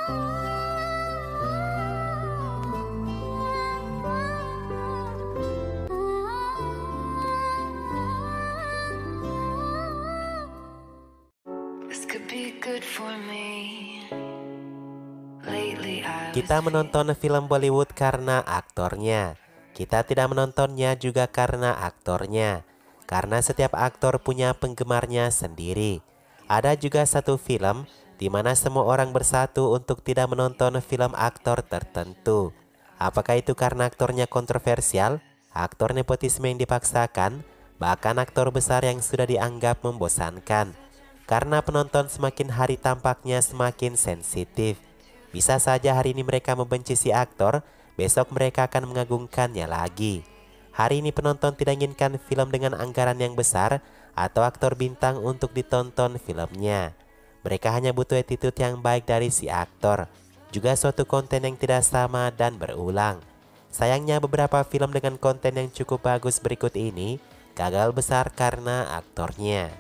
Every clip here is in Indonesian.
Kita menonton film Bollywood karena aktornya. Kita tidak menontonnya juga karena aktornya. Karena setiap aktor punya penggemarnya sendiri. Ada juga satu film di mana semua orang bersatu untuk tidak menonton film aktor tertentu. Apakah itu karena aktornya kontroversial, aktor nepotisme yang dipaksakan, bahkan aktor besar yang sudah dianggap membosankan? Karena penonton semakin hari tampaknya semakin sensitif. Bisa saja hari ini mereka membenci si aktor, besok mereka akan mengagungkannya lagi. Hari ini penonton tidak inginkan film dengan anggaran yang besar atau aktor bintang untuk ditonton filmnya. Mereka hanya butuh attitude yang baik dari si aktor, juga suatu konten yang tidak sama dan berulang. Sayangnya beberapa film dengan konten yang cukup bagus berikut ini gagal besar karena aktornya.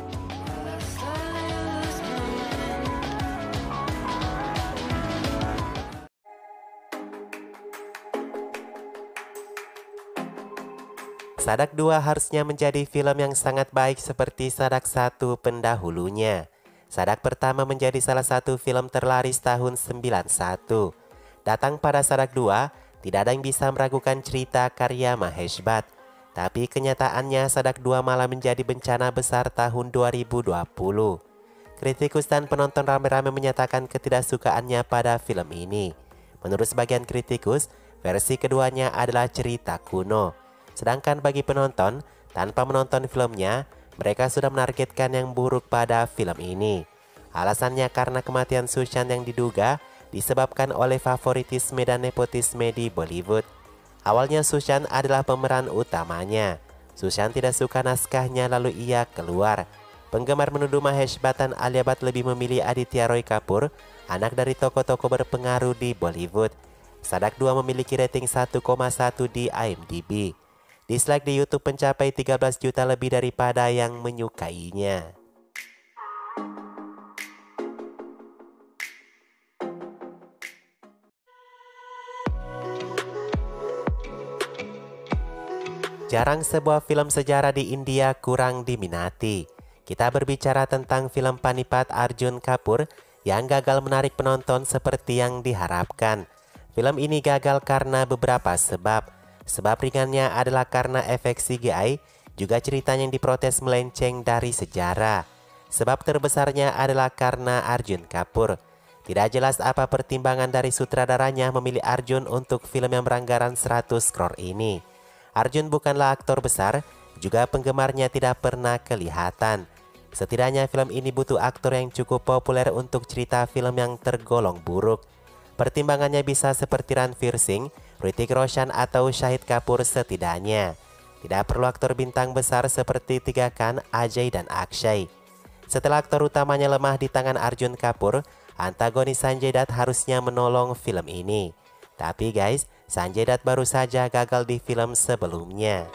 Sadak 2 harusnya menjadi film yang sangat baik seperti Sadak 1 pendahulunya. Sadak pertama menjadi salah satu film terlaris tahun 91. Datang pada Sadak 2, tidak ada yang bisa meragukan cerita karya Mahesh Bhatt. Tapi kenyataannya Sadak 2 malah menjadi bencana besar tahun 2020. Kritikus dan penonton ramai-ramai menyatakan ketidaksukaannya pada film ini. Menurut sebagian kritikus, versi keduanya adalah cerita kuno. Sedangkan bagi penonton, tanpa menonton filmnya, mereka sudah menargetkan yang buruk pada film ini. Alasannya karena kematian Sushant yang diduga disebabkan oleh favoritisme dan nepotisme di Bollywood. Awalnya Sushant adalah pemeran utamanya. Sushant tidak suka naskahnya lalu ia keluar. Penggemar menuduh Mahesh Bhatt dan Alia Bhatt lebih memilih Aditya Roy Kapoor, anak dari tokoh-tokoh berpengaruh di Bollywood. Sadak 2 memiliki rating 1,1 di IMDb. Dislike di YouTube mencapai 13 juta lebih daripada yang menyukainya. Jarang sebuah film sejarah di India kurang diminati. Kita berbicara tentang film Panipat Arjun Kapoor yang gagal menarik penonton seperti yang diharapkan. Film ini gagal karena beberapa sebab. Sebab ringannya adalah karena efek CGI, juga ceritanya yang diprotes melenceng dari sejarah. Sebab terbesarnya adalah karena Arjun Kapoor. Tidak jelas apa pertimbangan dari sutradaranya memilih Arjun untuk film yang beranggaran 100 crore ini. Arjun bukanlah aktor besar, juga penggemarnya tidak pernah kelihatan. Setidaknya film ini butuh aktor yang cukup populer untuk cerita film yang tergolong buruk. Pertimbangannya bisa seperti Ranveer Singh, Hrithik Roshan atau Shahid Kapoor setidaknya. Tidak perlu aktor bintang besar seperti Tiga Khan, Ajay dan Akshay. Setelah aktor utamanya lemah di tangan Arjun Kapoor, antagonis Sanjay Dutt harusnya menolong film ini. Tapi guys, Sanjay Dutt baru saja gagal di film sebelumnya.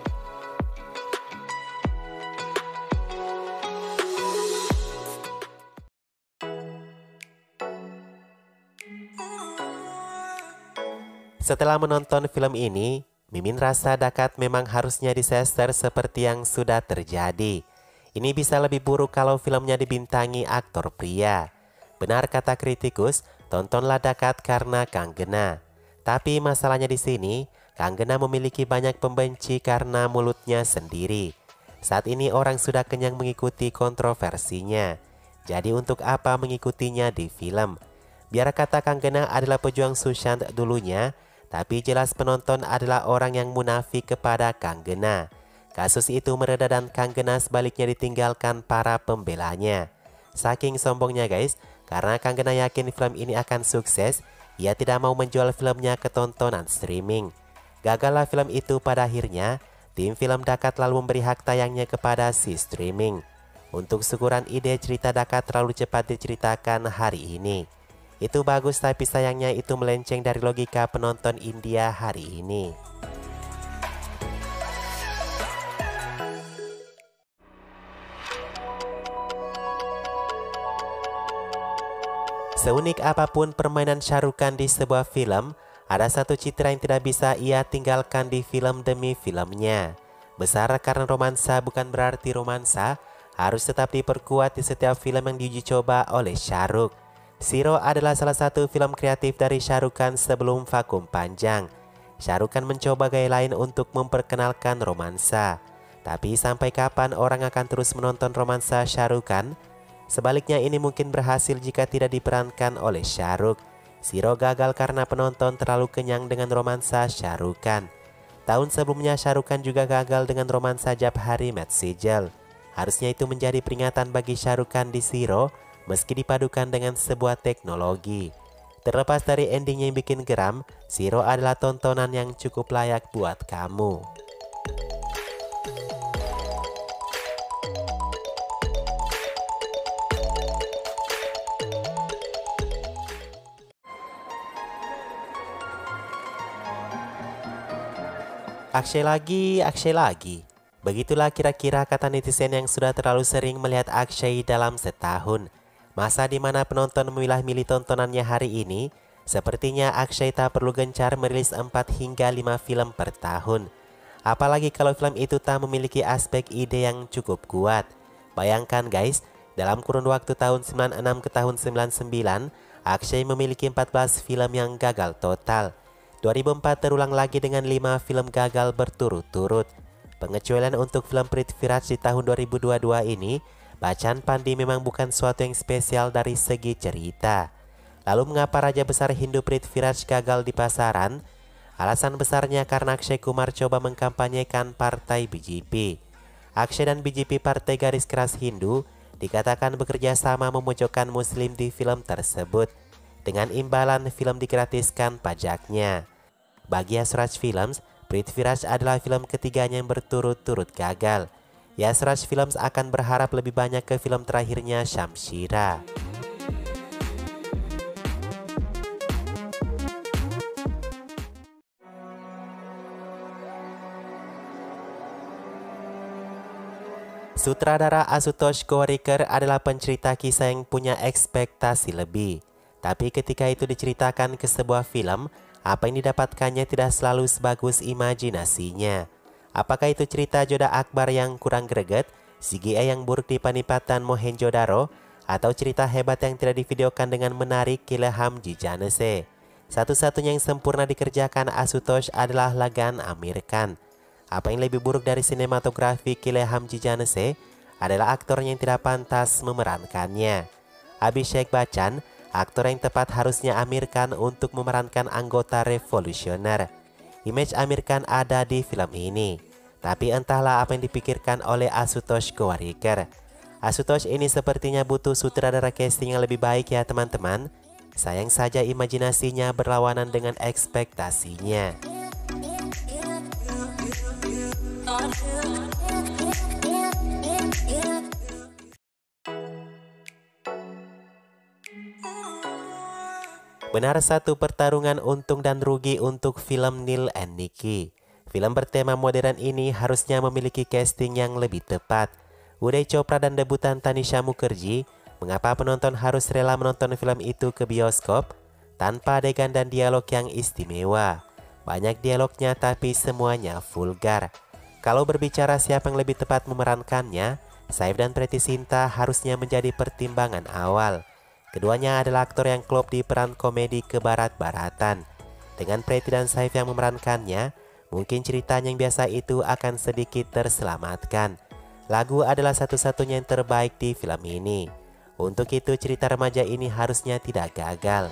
Setelah menonton film ini, Mimin rasa Dakat memang harusnya disester seperti yang sudah terjadi. Ini bisa lebih buruk kalau filmnya dibintangi aktor pria. Benar kata kritikus, tontonlah Dakat karena Kanggena. Tapi masalahnya di sini, Kanggena memiliki banyak pembenci karena mulutnya sendiri. Saat ini orang sudah kenyang mengikuti kontroversinya. Jadi untuk apa mengikutinya di film? Biar kata Kanggena adalah pejuang Sushant dulunya, tapi jelas penonton adalah orang yang munafik kepada Kanggena. Kasus itu mereda dan Kanggena sebaliknya ditinggalkan para pembelanya. Saking sombongnya guys, karena Kanggena yakin film ini akan sukses, ia tidak mau menjual filmnya ke tontonan streaming. Gagallah film itu pada akhirnya, tim film Dakat lalu memberi hak tayangnya kepada si streaming. Untuk syukuran ide cerita Dakat terlalu cepat diceritakan hari ini. Itu bagus tapi sayangnya itu melenceng dari logika penonton India hari ini. Seunik apapun permainan Shah Rukh Khan di sebuah film, ada satu citra yang tidak bisa ia tinggalkan di film demi filmnya. Besar karena romansa bukan berarti romansa harus tetap diperkuat di setiap film yang diuji coba oleh Shah Rukh. Zero adalah salah satu film kreatif dari Shah Rukh Khan sebelum vakum panjang. Shah Rukh Khan mencoba gaya lain untuk memperkenalkan romansa. Tapi sampai kapan orang akan terus menonton romansa Shah Rukh Khan? Sebaliknya ini mungkin berhasil jika tidak diperankan oleh Shah Rukh. Zero gagal karena penonton terlalu kenyang dengan romansa Shah Rukh Khan. Tahun sebelumnya Shah Rukh Khan juga gagal dengan romansa Jabhari Met Sejal. Harusnya itu menjadi peringatan bagi Shah Rukh Khan di Zero meski dipadukan dengan sebuah teknologi. Terlepas dari endingnya yang bikin geram, Zero adalah tontonan yang cukup layak buat kamu. Akshay lagi. Begitulah kira-kira kata netizen yang sudah terlalu sering melihat Akshay dalam setahun. Masa dimana penonton memilah-milih tontonannya hari ini, sepertinya Akshay tak perlu gencar merilis 4 hingga 5 film per tahun. Apalagi kalau film itu tak memiliki aspek ide yang cukup kuat. Bayangkan guys, dalam kurun waktu tahun 96 ke tahun 99, Akshay memiliki 14 film yang gagal total. 2004 terulang lagi dengan 5 film gagal berturut-turut. Pengecualian untuk film Prithviraj di tahun 2022 ini, Bachchan Pandi memang bukan suatu yang spesial dari segi cerita. Lalu mengapa Raja Besar Hindu Prithviraj gagal di pasaran? Alasan besarnya karena Akshay Kumar coba mengkampanyekan partai BJP. Akshay dan BJP Partai Garis Keras Hindu dikatakan bekerja sama memojokkan Muslim di film tersebut. Dengan imbalan film digratiskan pajaknya. Bagi Yasraj Films, Prithviraj adalah film ketiganya yang berturut-turut gagal. Yasraj Films akan berharap lebih banyak ke film terakhirnya Shamshira. Sutradara Ashutosh Gowarikar adalah pencerita kisah yang punya ekspektasi lebih. Tapi ketika itu diceritakan ke sebuah film, apa yang didapatkannya tidak selalu sebagus imajinasinya. Apakah itu cerita Joda Akbar yang kurang greget, CGI yang buruk di Panipatan Mohenjo-daro, atau cerita hebat yang tidak divideokan dengan menarik Kile Hamji Janese? Satu-satunya yang sempurna dikerjakan Ashutosh adalah Lagan Amir Khan. Apa yang lebih buruk dari sinematografi Kile Hamji Janese adalah aktornya yang tidak pantas memerankannya. Abhishek Bachchan, aktor yang tepat harusnya Amir Khan untuk memerankan anggota revolusioner. Image Amir Khan ada di film ini. Tapi entahlah apa yang dipikirkan oleh Ashutosh Gowarikar. Ashutosh ini sepertinya butuh sutradara casting yang lebih baik ya teman-teman. Sayang saja imajinasinya berlawanan dengan ekspektasinya. Benar satu pertarungan untung dan rugi untuk film Neil and Nicky. Film bertema modern ini harusnya memiliki casting yang lebih tepat. Uday Chopra dan debutan Tanisha Mukherjee, mengapa penonton harus rela menonton film itu ke bioskop? Tanpa adegan dan dialog yang istimewa. Banyak dialognya tapi semuanya vulgar. Kalau berbicara siapa yang lebih tepat memerankannya, Saif dan Preity Zinta harusnya menjadi pertimbangan awal. Keduanya adalah aktor yang klop di peran komedi kebarat-baratan. Dengan Preity dan Saif yang memerankannya, mungkin ceritanya yang biasa itu akan sedikit terselamatkan. Lagu adalah satu-satunya yang terbaik di film ini. Untuk itu cerita remaja ini harusnya tidak gagal.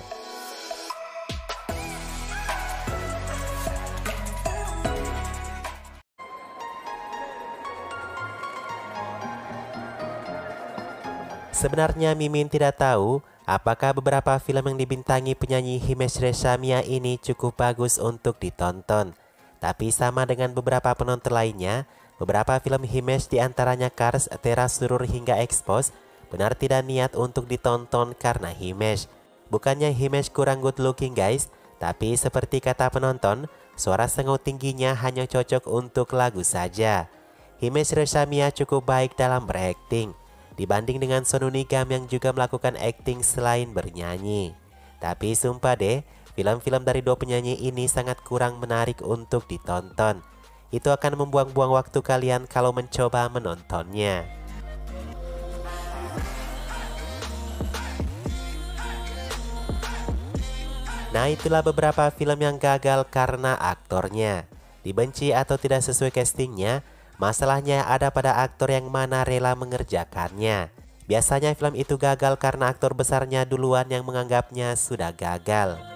Sebenarnya Mimin tidak tahu apakah beberapa film yang dibintangi penyanyi Himesh Reshamia ini cukup bagus untuk ditonton. Tapi sama dengan beberapa penonton lainnya, beberapa film Himesh diantaranya Cars, Teras Surur hingga Expose benar tidak niat untuk ditonton karena Himesh. Bukannya Himesh kurang good looking guys, tapi seperti kata penonton, suara sengot tingginya hanya cocok untuk lagu saja. Himesh Reshamia cukup baik dalam berakting. dibanding dengan Sonu Nigam yang juga melakukan akting selain bernyanyi. Tapi sumpah deh, film-film dari dua penyanyi ini sangat kurang menarik untuk ditonton. Itu akan membuang-buang waktu kalian kalau mencoba menontonnya. Nah, itulah beberapa film yang gagal karena aktornya. Dibenci atau tidak sesuai castingnya, masalahnya ada pada aktor yang mana rela mengerjakannya. Biasanya film itu gagal karena aktor besarnya duluan yang menganggapnya sudah gagal.